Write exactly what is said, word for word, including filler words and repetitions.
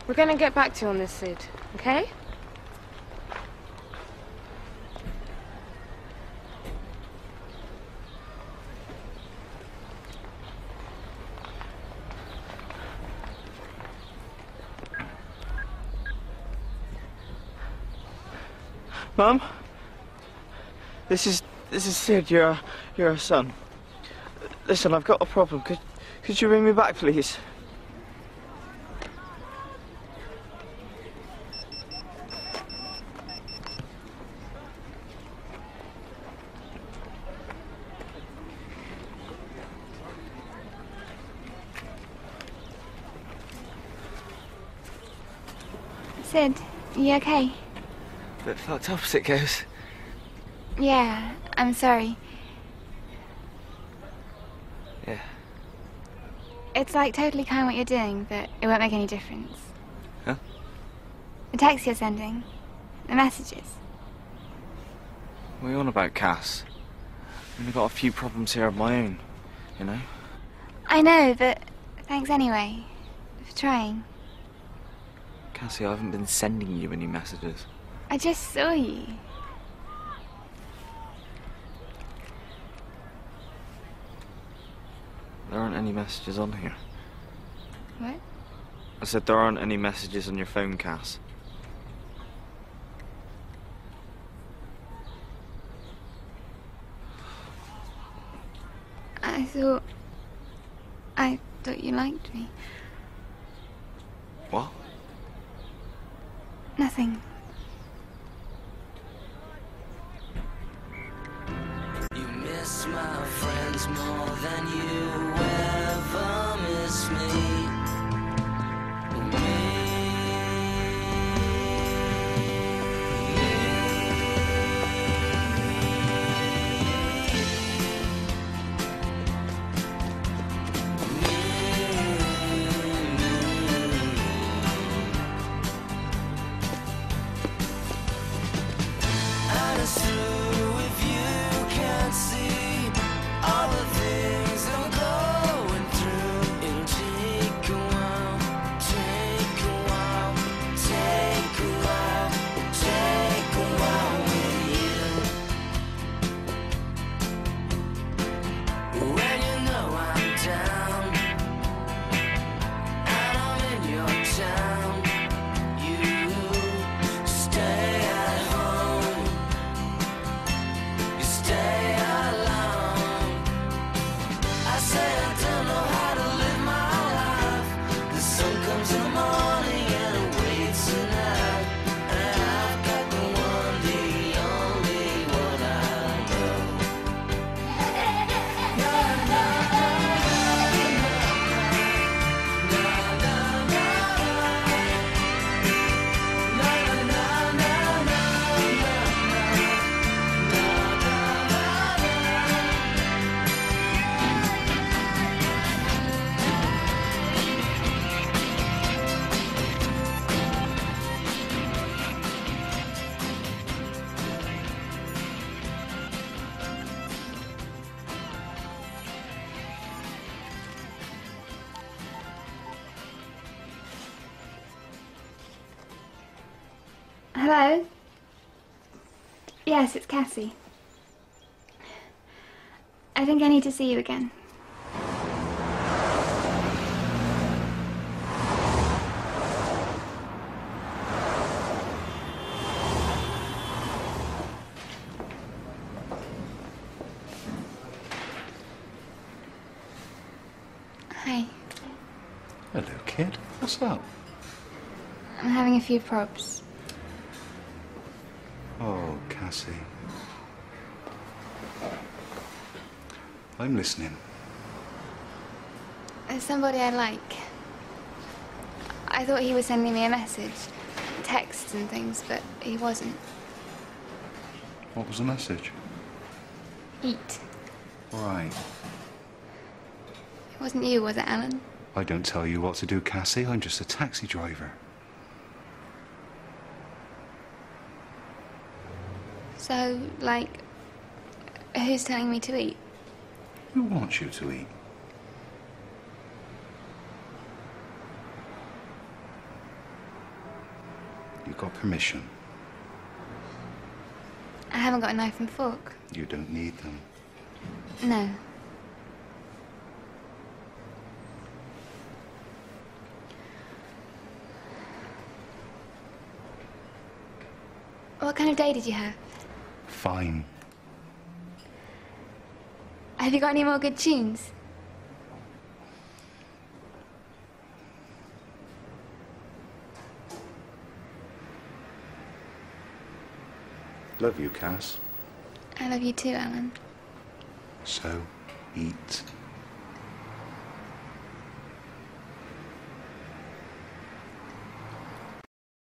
We're gonna get back to you on this, Sid, okay? Mum? This is... this is Sid, your... your son. Listen, I've got a problem. Could... could you ring me back, please? Sid, you okay? Bit fucked up as it goes. Yeah, I'm sorry. Yeah. It's like totally kind what you're doing, but it won't make any difference. Huh? The text you're sending, the messages. What are you on about, Cass? I mean, I've got a few problems here of my own, you know? I know, but thanks anyway for trying. Cassie, I haven't been sending you any messages. I just saw you. There aren't any messages on here. What? I said there aren't any messages on your phone, Cass. I thought... I thought you liked me. What? Nothing. You miss my friends more than you ever miss me. Hello? Yes, it's Cassie. I think I need to see you again. Hi. Hello, kid. What's up? I'm having a few probs. Oh, Cassie. I'm listening. There's somebody I like. I thought he was sending me a message, texts and things, but he wasn't. What was the message? Eat. Right. It wasn't you, was it, Alan? I don't tell you what to do, Cassie. I'm just a taxi driver. So, like, who's telling me to eat? Who wants you to eat? You got permission. I haven't got a knife and fork. You don't need them. No. What kind of day did you have? Fine. Have you got any more good tunes? Love you, Cass. I love you too, Alan. So, eat